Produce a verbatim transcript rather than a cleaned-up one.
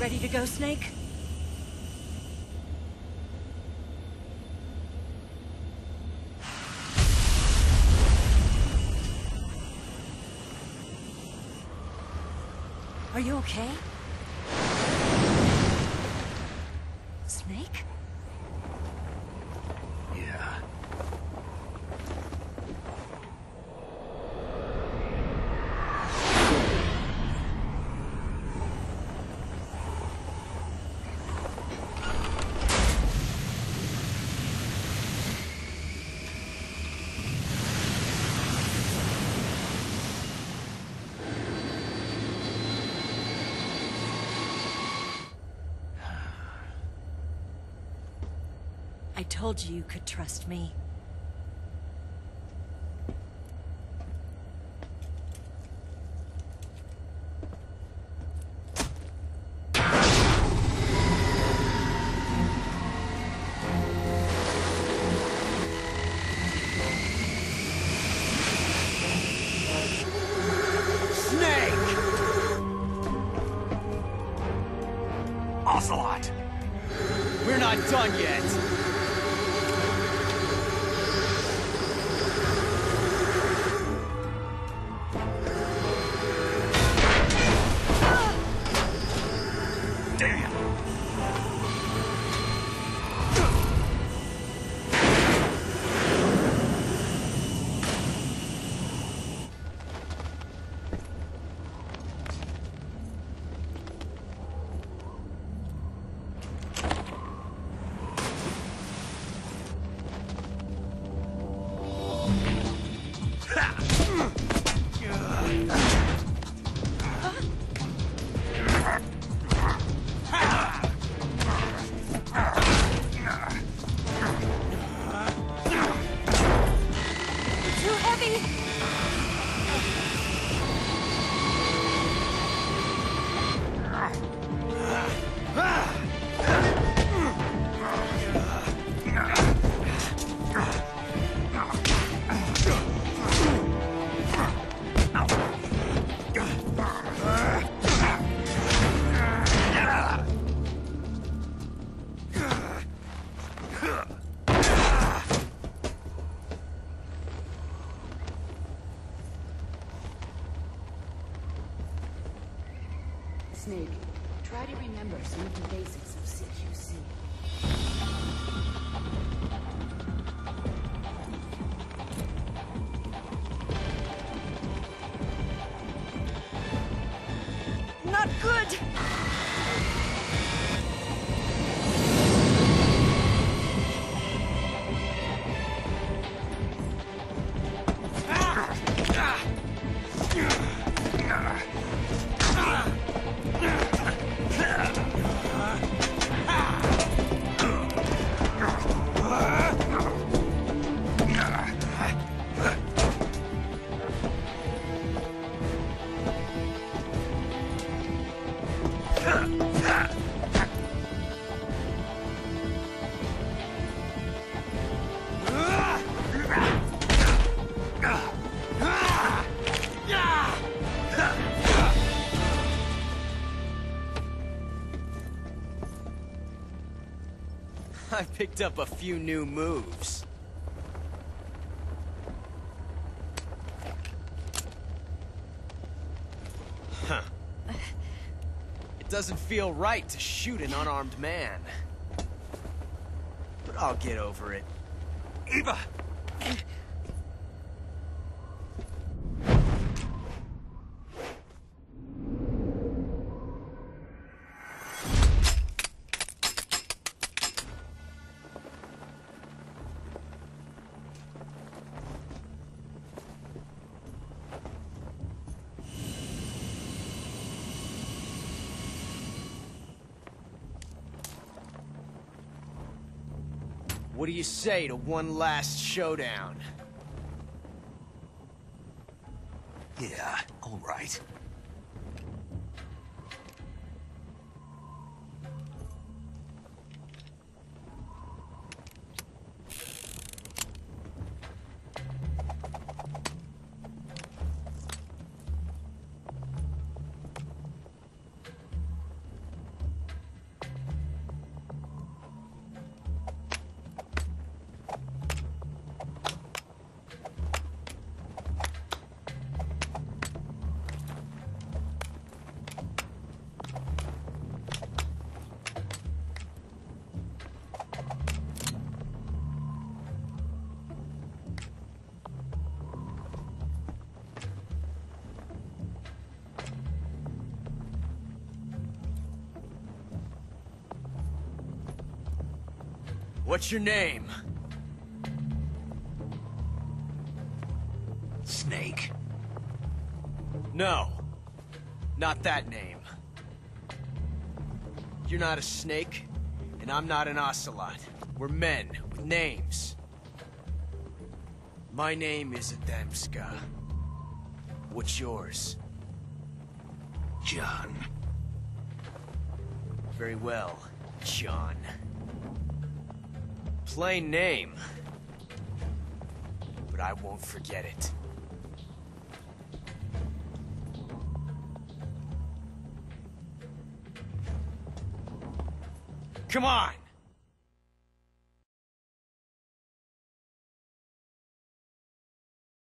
Ready to go, Snake? Are you okay? Snake? Yeah. I told you you could trust me. Snake! Ocelot! We're not done yet! Snake, try to remember some of the basics of C Q C. Not good! I picked up a few new moves. Huh. It doesn't feel right to shoot an unarmed man. But I'll get over it. Eva! What do you say to one last showdown? Yeah, all right. What's your name? Snake. No. Not that name. You're not a snake, and I'm not an Ocelot. We're men with names. My name is Adamska. What's yours? John. Very well, John. Plain name. But I won't forget it. Come on!